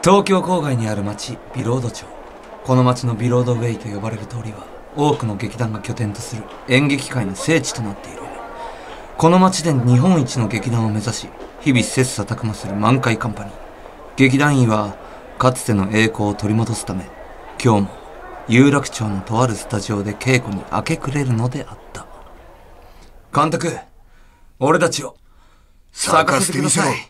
東京郊外にある町ビロード町。この町のビロードウェイと呼ばれる通りは多くの劇団が拠点とする演劇界の聖地となっている。この町で日本一の劇団を目指し日々切磋琢磨する満開カンパニー。劇団員はかつての栄光を取り戻すため今日も有楽町のとあるスタジオで稽古に明け暮れるのであった。監督、俺たちを咲かせてください。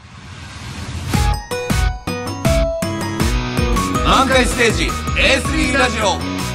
満開ステージ A3 ラジオ。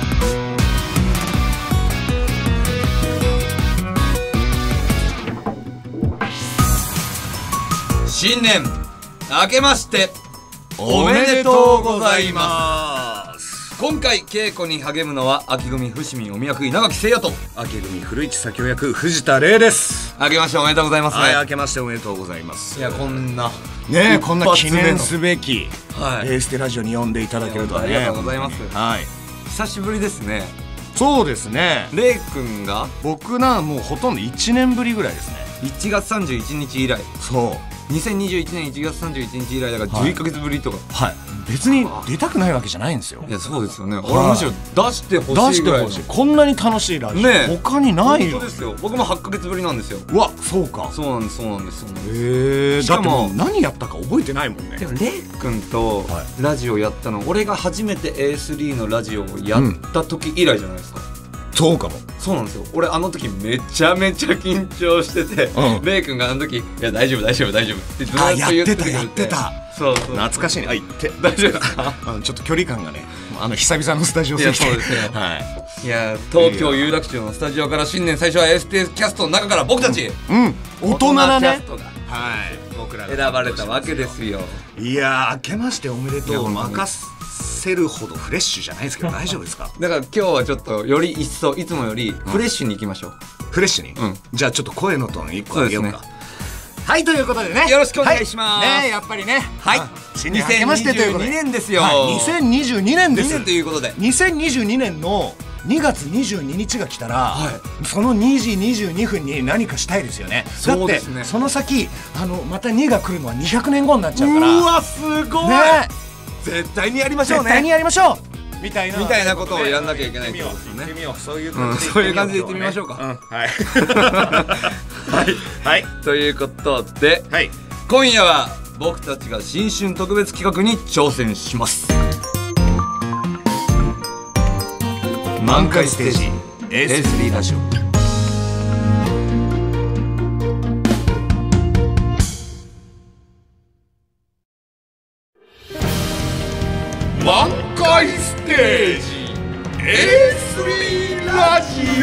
新年明けましておめでとうございます。今回稽古に励むのは秋組伏見お役稲垣誠也と秋組古市左京役藤田玲です。 明けましておめでとうございますね。 はい、明けましておめでとうございます。 いや、こんなねえ、こんな記念すべきはい、 ステラジオに呼んでいただけるとはね。 ありがとうございます。 はい、 久しぶりですね。 そうですね。 レイ君が僕なもうほとんど1年ぶりぐらいですね。 1月31日以来。 そう 2021年1月31日以来だから11ヶ月ぶりとか。 はい、別に出たくないわけじゃないんですよ。 いや、そうですよね。俺むしろ出してほしいぐらいの。 こんなに楽しいラジオ、 ね、 他にないよ。 本当ですよ。僕も8ヶ月ぶりなんですよ。 うわ、そうか。 そうなんです、そうなんです。 しかも何やったか覚えてないもんね。 でもレイ君とラジオやったの、俺が初めて A3 のラジオをやった時以来じゃないですか。 そうかも。 そうなんですよ。俺あの時めちゃめちゃ緊張してて、レイ君があの時「いや大丈夫大丈夫大丈夫」ってずっと言ってくれて。 やってた。そうそう、懐かしいね。はい、 大丈夫ですか。 ちょっと距離感がね、久々のスタジオ席で。 そうですね。 はい。 いや、東京有楽町のスタジオから新年最初は ST キャストの中から僕たち大人なね、 はい、僕ら選ばれたわけですよ。 いや、明けましておめでとう。任せるほどフレッシュじゃないですけど大丈夫ですか。 だから今日はちょっとより一層いつもよりフレッシュにいきましょう。 フレッシュに。じゃあちょっと声のトーン1個上げようか。はい、ということでね、 よろしくお願いします。 ね、やっぱりね、はい、 新年明けましてということで、2022年ですよ。 2022年です。 2年ということで、 2022年の2月22日が来たら、その2時22分に何かしたいですよね。だってその先また2が来るのは200年後になっちゃうから。 うわ、すごいね。絶対にやりましょうね。 絶対にやりましょうみたいなことをやんなきゃいけないってことですね。 そういう感じで言ってみましょうか。 はいはい、ということで、今夜は僕たちが新春特別企画に挑戦します。満開ステージ A3 ラジオ。満開ステージ A3 ラジ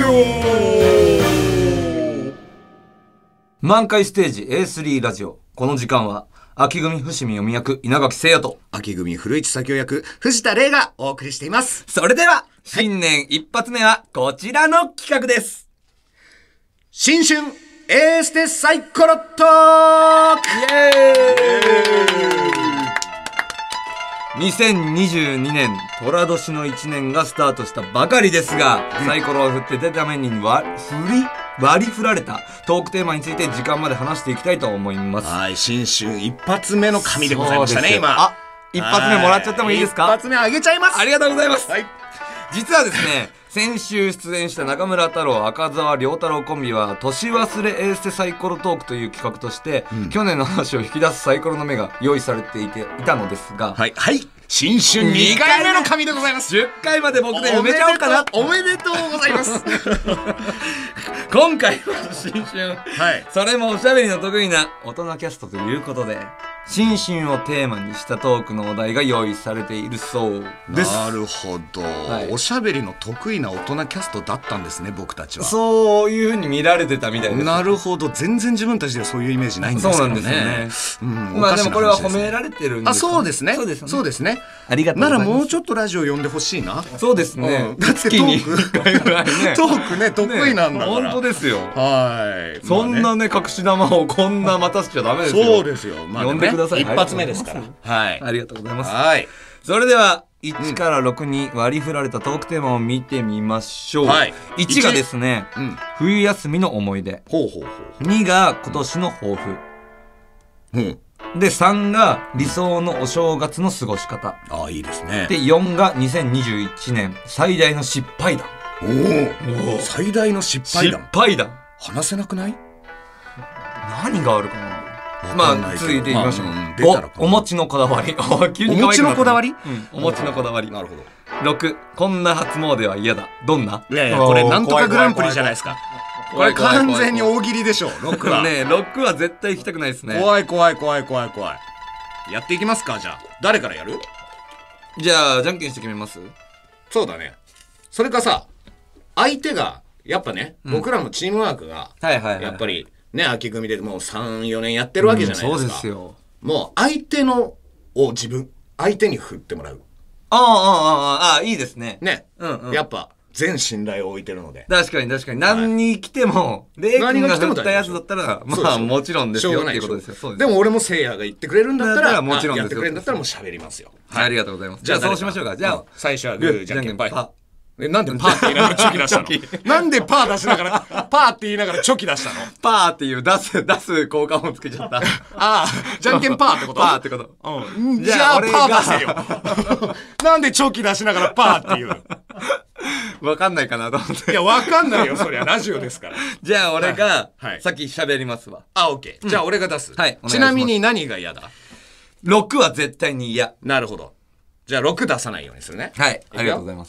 オ。満開ステージ A3 ラジオ。この時間は秋組伏見お役稲垣誠也と秋組古市左京役藤田玲がお送りしています。 それでは新年一発目はこちらの企画です。 新春 A ステサイコロトーク。 イエーイ。2022年寅年の1年がスタートしたばかりですが、サイコロを振って出た目に割り振られたトークテーマについて時間まで話していきたいと思います。 はい、新春一発目の紙でございましたね。今一発目もらっちゃってもいいですか。 一発目あげちゃいます。 ありがとうございます。 はい、 実はですね先週出演した中村太郎赤澤良太郎コンビは年忘れエーステサイコロトークという企画として、去年の話を引き出すサイコロの目が用意されていたのですが、 はい、新春2回目の紙でございます。 10回まで僕で埋めちゃおうかな。 おめでとうございます今回は新春、それもおしゃべりの得意な大人キャストということで新春をテーマにしたトークのお題が用意されているそうです。 なるほど、おしゃべりの得意な大人キャストだったんですね、僕たちは。 そういう風に見られてたみたいです。 なるほど、全然自分たちではそういうイメージないんですけどね。 そうなんですよね。まあでもこれは褒められてるんです。 そうですね。そうですね。 ありがとうございます。 ならもうちょっとラジオ呼んでほしいな。 そうですね。 だってトークね得意なんだから。 本当ですよ。 はい。 そんなね隠し玉をこんな待たせちゃダメですよ。 そうですよ。 呼んでください。 一発目ですから。はい。 ありがとうございます。 はい。 それでは1から6に割り振られたトークテーマを見てみましょう。1がですね、冬休みの思い出。2が今年の抱負。 で3が理想のお正月の過ごし方。 ああ、いいですね。 で4が2021年最大の失敗談。 おお、最大の失敗談。 失敗談話せなくない？ 何があるかな。まあ続いていきましょう。 出たらお餅のこだわり。急にお餅のこだわり？ お餅のこだわり。 なるほど。 6、こんな初詣は嫌だ。どんな？ いやいや、これなんとかグランプリじゃないですか。これ完全に大喜利でしょ、6は。 ねえ、6は絶対行きたくないですね。 怖い怖い怖い怖い怖い。やっていきますか、じゃあ。誰からやる？ じゃあじゃんけんして決めます？ そうだね。それかさ、相手がやっぱね、僕らもチームワークがやっぱりね、秋組でもう3、4年やってるわけじゃないですか。 そうですよ。 もう相手のを相手に振ってもらう。 ああ、いいですね。 ね。やっぱ全信頼を置いてるので。 確かに確かに。何に来ても、レイ君が振ったやつだったら、まあもちろんですよっていうことですよ。そうです。 でも俺もせいやが言ってくれるんだったら、 もちろんやってくれるんだったらもう喋りますよ。 はい、ありがとうございます。じゃあそうしましょうか。じゃあ最初はグー、じゃんけんパー。なんでパーって言いながらチョキ出したの？なんでパー出しながら、パーって言いながらチョキ出したの？ パーっていう出す効果音つけちゃった。 ああ、じゃんけんパーってこと？ パーってこと。 うん。じゃあパー出せよ。なんでチョキ出しながらパーって言う？ わかんないかなと思って。 いや、わかんないよ、そりゃ。ラジオですから。 じゃあ俺が、先喋りますわ。 あ、オッケー。じゃあ俺が出す。 はい。 ちなみに何が嫌だ ？6は絶対に嫌。 なるほど。じゃあ6出さないようにするね。 はい。ありがとうございます。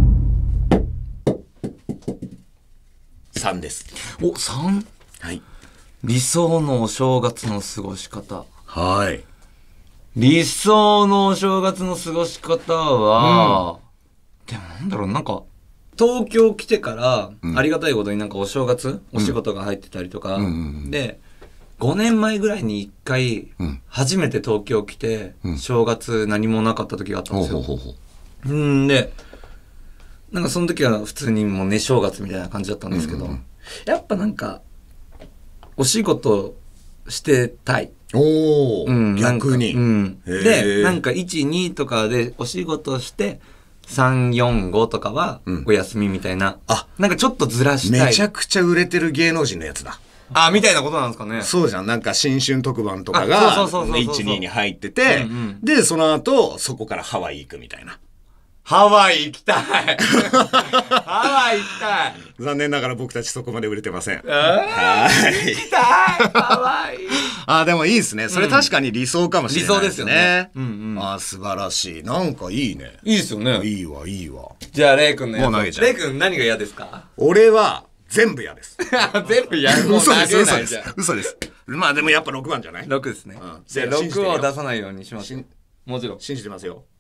3です。 お、3？ はい。 理想のお正月の過ごし方。 はい。 理想のお正月の過ごし方は、でもなんだろう、なんか、東京来てから、ありがたいことになんかお正月、お仕事が入ってたりとか、で、5年前ぐらいに1回、初めて東京来て、正月何もなかった時があったんですよ。で、なんかその時は普通にもうね正月みたいな感じだったんですけど、やっぱなんか、お仕事してたい。 おー、逆に。 で、なんか1、2とかでお仕事して、3、4、5とかはお休みみたいな。なんかちょっとずらしたい。 めちゃくちゃ売れてる芸能人のやつだ。 みたいなことなんですかね。 そうじゃん。なんか新春特番とかが1、2に入ってて、で、その後、そこからハワイ行くみたいな。 ハワイ行きたいハワイ行きたい。 残念ながら僕たちそこまで売れてません。 はい。行きたいハワイ。 でもいいですね。それ確かに理想かもしれないですね。 理想ですよね。 素晴らしい。なんかいいね。 いいですよね。 いいわ、いいわ。 じゃあ、レイ君のやつ。 もう投げちゃう。 レイ君何が嫌ですか？ 俺は、全部嫌です。 全部嫌。 嘘です、嘘です。嘘です。まあでもやっぱ6番じゃない？ 6ですね。じゃあ6を出さないようにします。もちろん。 信じてますよ。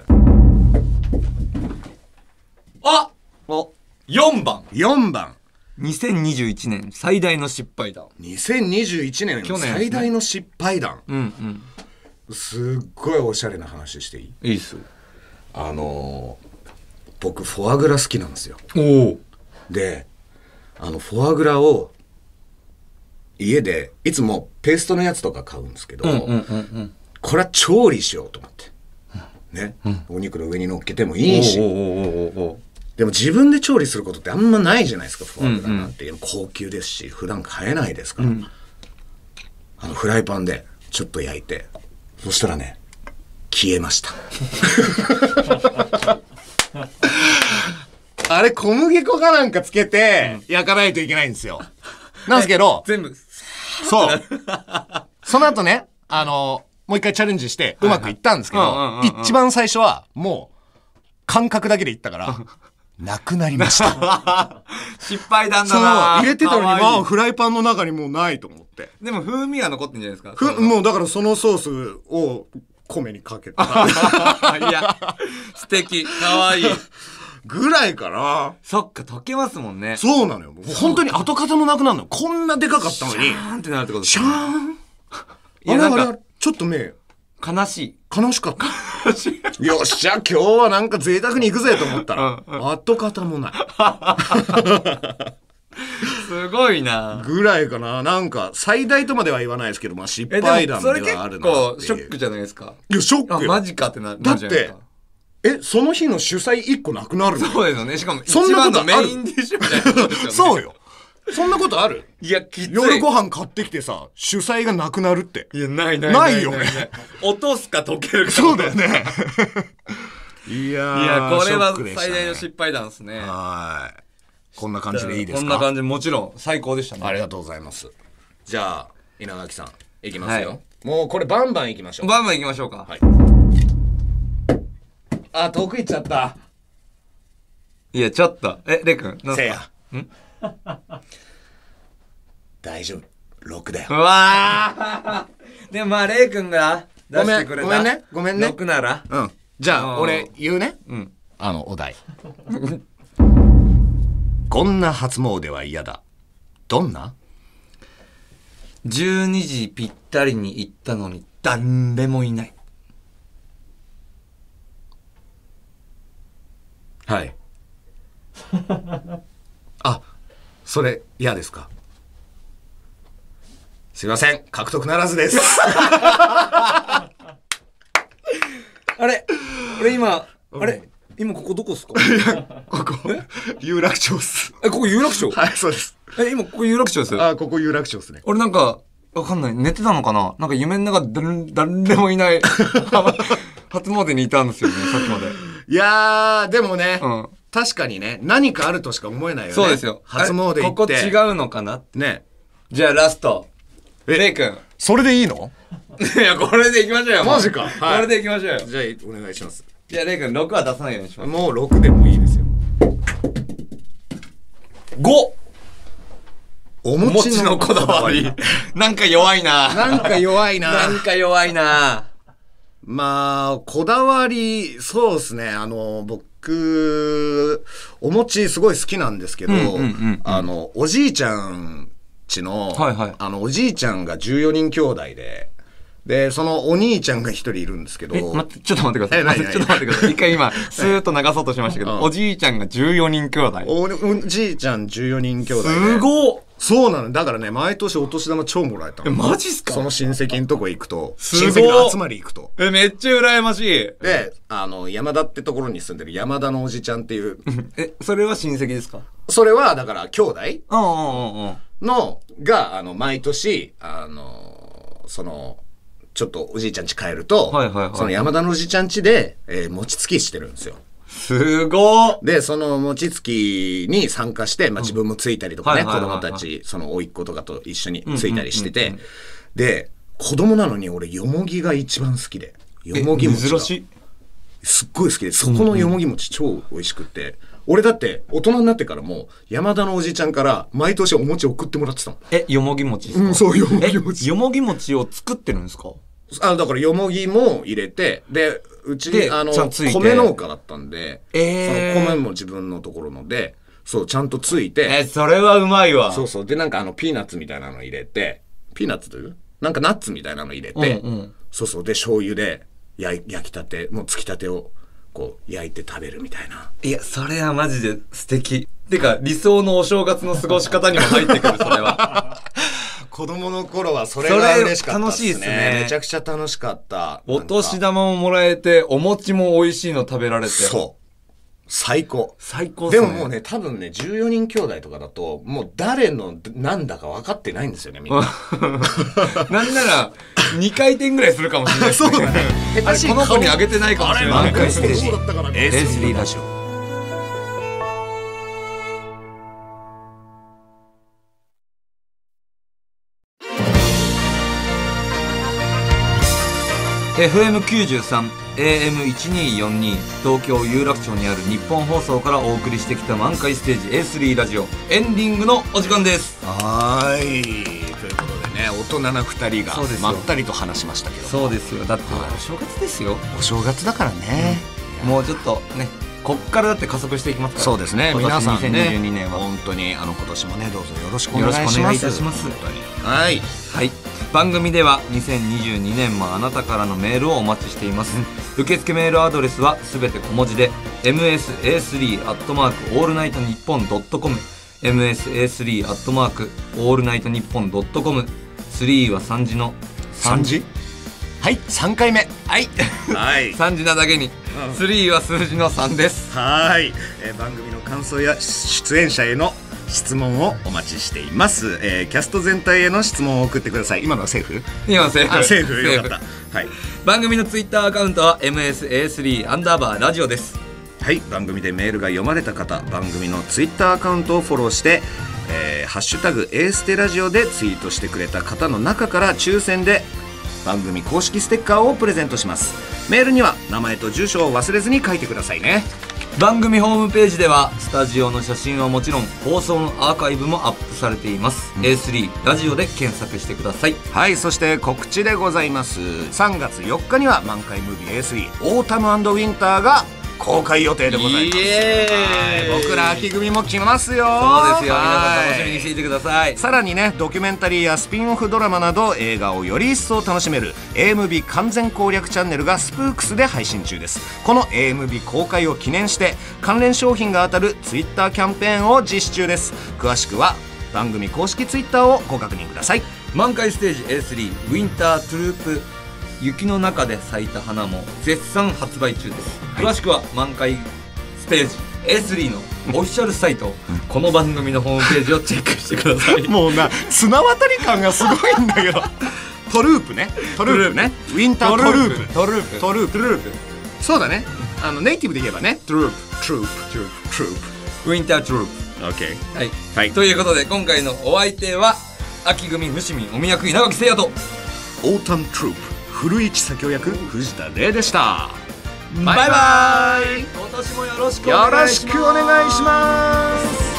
OK。4番。 4番。 2021年最大の失敗談。 2021年最大の失敗談。すっごいおしゃれな話していい？ いいっす。 僕フォアグラ好きなんですよ。で、フォアグラを家でいつもペーストのやつとか買うんですけど、これは調理しようと思ってね、お肉の上に乗っけてもいいし、でも自分で調理することってあんまないじゃないですか。フォアグラなんて高級ですし普段買えないですから、フライパンでちょっと焼いて、そしたらね、消えましたあれ小麦粉かなんかつけて焼かないといけないんですよ。なんですけど、 全部そう。その後ね、もう一回チャレンジしてうまくいったんですけど、一番最初はもう感覚だけでいったからなくなりました失敗談だな。 入れてたのにフライパンの中にもうないと思って。 でも風味は残ってんじゃないですか。 もうだからそのソースを米にかけたいや素敵、かわいいぐらいかな。 そっか、溶けますもんね。 そうなのよ。本当に跡形もなくなるのよ。こんなでかかったのにシャーンってなるってことですシャーン。あれちょっとね、 悲しい。 悲しかったよっしゃ、今日はなんか贅沢に行くぜと思ったら跡形もないすごいな。 ぐらいかな。なんか最大とまでは言わないですけど、まあ失敗談ではあるなっていう。 それ結構ショックじゃないですか。 いやショックよ。 マジかってなるじゃないですか。 その日の主菜1個なくなるの？ そうですよね。しかも一番のメインディッシュみたいなことですよね。 そうよ。 そんなことある？ いや、きつい。 夜ご飯買ってきてさ、主菜がなくなるって。 いや、ないないよね。 落とすか溶けるか。 そうだよね。いやこれは最大の失敗談ですね。 はい。こんな感じでいいですか？ こんな感じ、もちろん最高でしたね。 ありがとうございます。じゃあ稲垣さんいきますよ。もうこれバンバンいきましょう。 バンバンいきましょうか。 はい。あ、遠く行っちゃった。 いや、ちょっと。レイ君。 せいや。大丈夫。6だよ。 うわー。でもまあ、レイ君が出してくれた。 ごめんね。 6なら。 うん。じゃあ、俺言うね。 うん。 お題。こんな初詣は嫌だ。どんな ？12時ぴったりに行ったのに誰もいない。 はい。あ、それ嫌ですか？すいません、獲得ならずです。 あれ今、今ここどこっすか？ ここ有楽町っす。 ここ有楽町？ はい、そうです。 今ここ有楽町です？ ここ有楽町ですね。 俺なんかわかんない、寝てたのかな、なんか夢の中で誰もいない初詣にいたんですよね、さっきまで。 いやーでもね、確かにね、何かあるとしか思えないよね。 そうですよ。 初詣行って。 ここ違うのかなね。 じゃあラスト、レイ君。 それでいいの？ いや、これでいきましょうよ。 マジか。 これでいきましょうよ。 じゃあお願いします。 じゃあレイ君、6は出さないようにします。 もう6でもいいですよ。 5。 おお餅のこだわり。なんか弱いな。 なんか弱いな。 なんか弱いな。 まあ、こだわり、そうですね。僕、お餅すごい好きなんですけど、おじいちゃんちの、おじいちゃんが14人兄弟で、そのお兄ちゃんが一人いるんですけど。 ちょっと待ってください。ちょっと待ってください。一回今、スーッと流そうとしましたけど、おじいちゃんが14人兄弟。 おじいちゃん14人兄弟。 すごっ。 そうなの。だからね、毎年お年玉超もらえたの。 マジっすか？ その親戚のとこ行くと、 親戚の集まり行くと。 めっちゃ羨ましい。 で、山田ってところに住んでる山田のおじちゃんっていう。 それは親戚ですか？ それは、だから、兄弟が、毎年、ちょっとおじいちゃん家帰ると、その山田のおじちゃん家で、餅つきしてるんですよ。 すごー。 で、その餅つきに参加して、自分もついたりとかね、子供たち、その甥っ子とかと一緒についたりしてて、で、子供なのに俺、よもぎが一番好きで。よもぎ餅が。珍しい。すっごい好きで、そこのよもぎ餅超美味しくって、俺だって大人になってからも、山田のおじちゃんから毎年お餅送ってもらってたの。 よもぎ餅ですか？ そう、よもぎ餅。 よもぎ餅を作ってるんですか？ だからよもぎも入れて、で、うちに米農家だったんで、その米も自分のところので、そう、ちゃんとついて。 それはうまいわ。 そうそう。で、なんかピーナッツみたいなの入れて、ピーナッツというなんかナッツみたいなの入れて、そうそう。で、醤油で焼きたて、もうつきたてをこう焼いて食べるみたいな。 いや、それはマジで素敵。てか、理想のお正月の過ごし方にも入ってくる、それは。 子供の頃はそれが嬉しかったっすね。 楽しいっすね。 めちゃくちゃ楽しかった。 お年玉ももらえて、お餅も美味しいの食べられて。 そう。最高。 最高っすね。 でももうね、多分ね、14人兄弟とかだと、もう誰のなんだか分かってないんですよね、みんな。 なんなら、2回転ぐらいするかもしれないですね。そうだね。この子にあげてないかもしれない。 満開ステージ。A3 ラジオ。 FM93 AM1242 東京有楽町にある日本放送からお送りしてきた満開ステージ A3 ラジオエンディングのお時間です。 はい、ということでね、大人な2人がまったりと話しましたけど。 そうですよ。だってお正月ですよ。 お正月だからね、 もうちょっとね、こっからだって加速していきますから。 そうですね。皆さんね、 2022年は本当に今年もね、どうぞよろしくお願いします。 よろしくお願いいたします。 本当に。はい。 はい。番組では2022年もあなたからのメールをお待ちしています。受付メールアドレスはすべて小文字で msa3@allnightnippon.com msa3@allnightnippon.com 3は3時の 3時。はい、3回目。 はい。はい。3時なだけに。3は数字の3です。 はい。番組の感想や出演者への質問をお待ちしています。キャスト全体への質問を送ってください。今のはセーフ？ 今のセーフ。 セーフ。よかった。はい。 番組のツイッターアカウントは MSA3_ ラジオです。 はい、番組でメールが読まれた方、番組のツイッターアカウントをフォローして、ハッシュタグ A ステラジオでツイートしてくれた方の中から抽選で番組公式ステッカーをプレゼントします。メールには名前と住所を忘れずに書いてくださいね。 番組ホームページではスタジオの写真はもちろん放送のアーカイブもアップされています、A3 ラジオで検索してください。 はい、そして告知でございます。3月4日には満開ムービー A3 オータム&ウィンターが公開予定でございます。僕ら秋組も来ますよ。 そうですよ、皆さん楽しみにしていてください。 さらにね、ドキュメンタリーやスピンオフドラマなど映画をより一層楽しめる AMB 完全攻略チャンネルがスプークスで配信中です。この AMB 公開を記念して関連商品が当たるツイッターキャンペーンを実施中です。詳しくは番組公式ツイッターをご確認ください。 満開ステージ A3 ウィンタートゥループ雪の中で咲いた花も絶賛発売中です、詳しくは満開ステージ A3 のオフィシャルサイト、この番組のホームページをチェックしてください。 もうな、綱渡り感がすごいんだけどトループね、トループね、ウィンタートループ、トループ、トループ、トループ、そうだね、ネイティブで言えばね、トループ、トループ、トループ、トループ、 ウィンタートループ。 OK、 はい、 はい、 ということで今回のお相手は秋組伏見お宮区稲垣誠也とオータムトループ古市左京役藤田玲でした。 バイバイ。今年もよろしくお願いします。 よろしくお願いします。